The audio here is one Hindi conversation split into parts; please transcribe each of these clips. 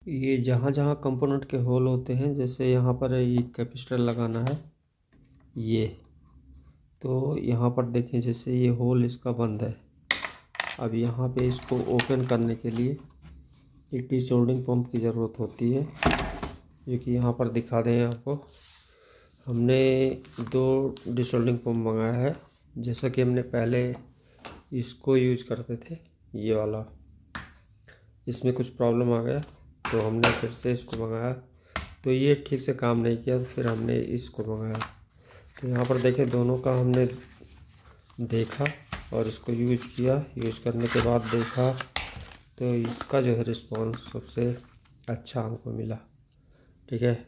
ये जहाँ जहाँ कंपोनेंट के होल होते हैं, जैसे यहाँ पर ये कैपेसिटर लगाना है, ये तो यहाँ पर देखें जैसे ये होल इसका बंद है। अब यहाँ पे इसको ओपन करने के लिए एक डिसोल्डिंग पंप की ज़रूरत होती है, जो कि यहाँ पर दिखा दें आपको। हमने 2 डिसोल्डिंग पंप मंगाया है। जैसा कि हमने पहले इसको यूज करते थे, ये वाला, इसमें कुछ प्रॉब्लम आ गया तो हमने फिर से इसको मंगाया, तो ये ठीक से काम नहीं किया, तो फिर हमने इसको मंगाया। तो यहाँ पर देखें, दोनों का हमने देखा और इसको यूज किया। यूज करने के बाद देखा तो इसका जो है रिस्पॉन्स सबसे अच्छा हमको मिला। ठीक है,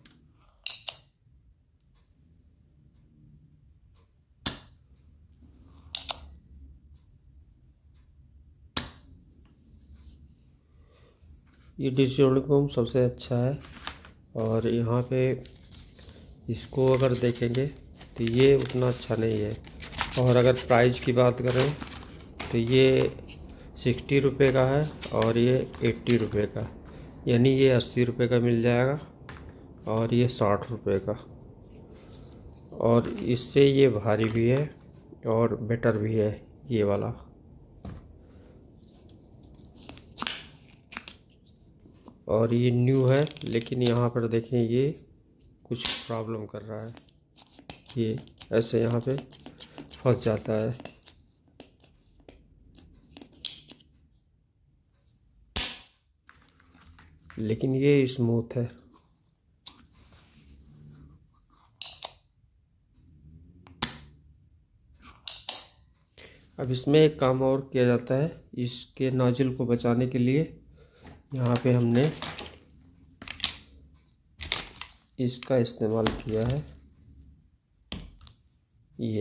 ये डिसोल्डिंग पंप सबसे अच्छा है। और यहाँ पे इसको अगर देखेंगे तो ये उतना अच्छा नहीं है। और अगर प्राइस की बात करें तो ये 60 रुपये का है और ये 80 रुपये का, यानी ये 80 रुपये का मिल जाएगा और ये 60 रुपये का। और इससे ये भारी भी है और बेटर भी है ये वाला। और ये न्यू है, लेकिन यहाँ पर देखें ये कुछ प्रॉब्लम कर रहा है, ये ऐसे यहाँ पे फंस जाता है। लेकिन ये स्मूथ है। अब इसमें एक काम और किया जाता है, इसके नोजल को बचाने के लिए यहाँ पे हमने इसका इस्तेमाल किया है, ये।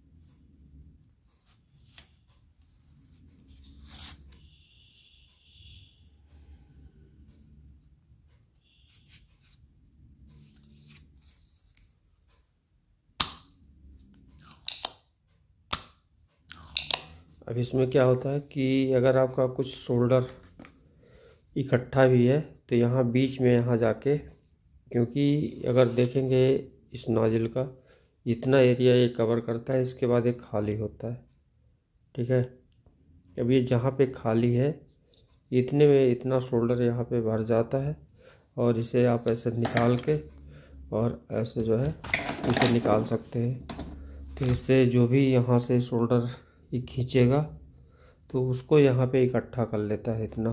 अब इसमें क्या होता है कि अगर आपका कुछ शोल्डर इकट्ठा भी है तो यहाँ बीच में यहाँ जाके, क्योंकि अगर देखेंगे इस नोजल का इतना एरिया ये कवर करता है, इसके बाद एक खाली होता है। ठीक है, अब ये जहाँ पे खाली है इतने में इतना शोल्डर यहाँ पे भर जाता है और इसे आप ऐसे निकाल के और ऐसे जो है इसे निकाल सकते हैं। तो इससे जो भी यहाँ से शोल्डर ये खींचेगा तो उसको यहाँ पे इकट्ठा कर लेता है इतना।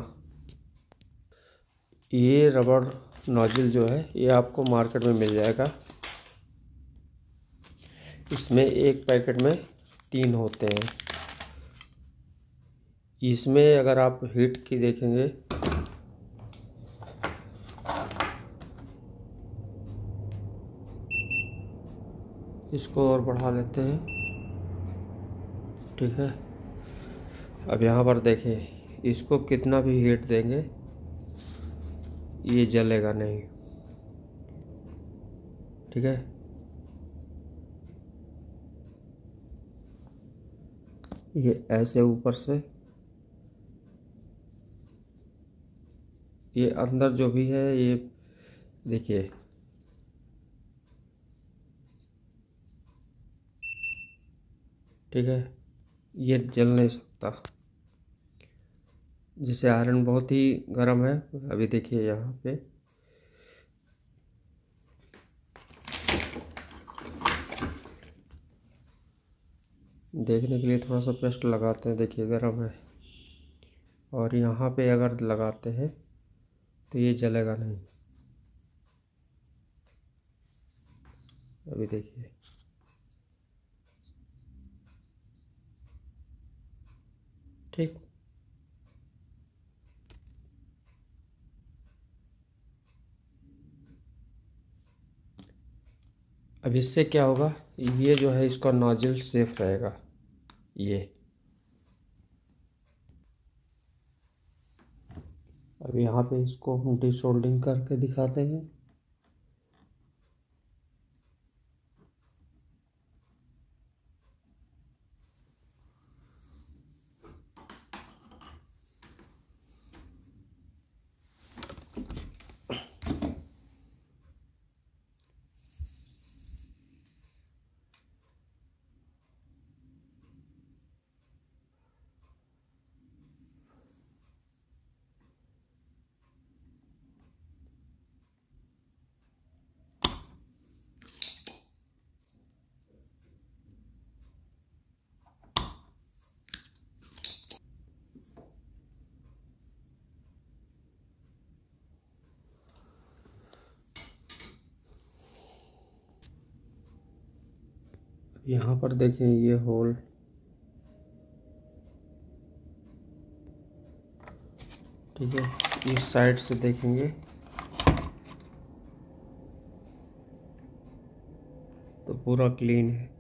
ये रबड़ नोजल जो है ये आपको मार्केट में मिल जाएगा। इसमें एक पैकेट में 3 होते हैं। इसमें अगर आप हीट की देखेंगे, इसको और बढ़ा लेते हैं। ठीक है, अब यहाँ पर देखें, इसको कितना भी हीट देंगे ये जलेगा नहीं। ठीक है, ये ऐसे ऊपर से ये अंदर जो भी है ये देखिए, ठीक है, ये जल नहीं सकता। जिससे आयरन बहुत ही गर्म है। अभी देखिए यहाँ पे देखने के लिए थोड़ा सा पेस्ट लगाते हैं, देखिए गर्म है। और यहाँ पे अगर लगाते हैं तो ये जलेगा नहीं। अभी देखिए, ठीक। अब इससे क्या होगा, ये जो है इसका नोजल सेफ रहेगा। ये अब यहाँ पे इसको हम डिसोल्डिंग करके दिखाते हैं। यहाँ पर देखें ये होल, ठीक है। इस साइड से देखेंगे तो पूरा क्लीन है।